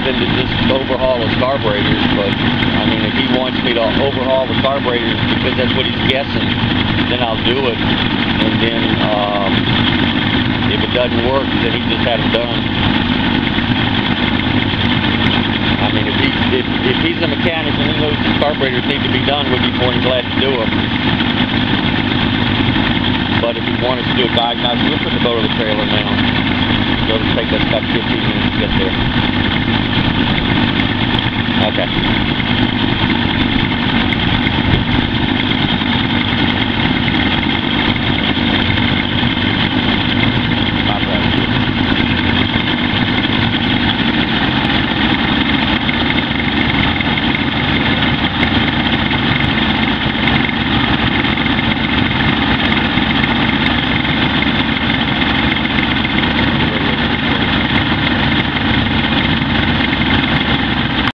than to just overhaul his carburetors, but I mean, if he wants me to overhaul the carburetors because that's what he's guessing, then I'll do it. And then if it doesn't work, then he just had them done. I mean, if he's a mechanic and he knows his carburetors need to be done, we'd be more than glad to do them. But if he wanted to do a diagnostic, we'll put the boat on the trailer now. So it'll take us about 15 minutes to get there.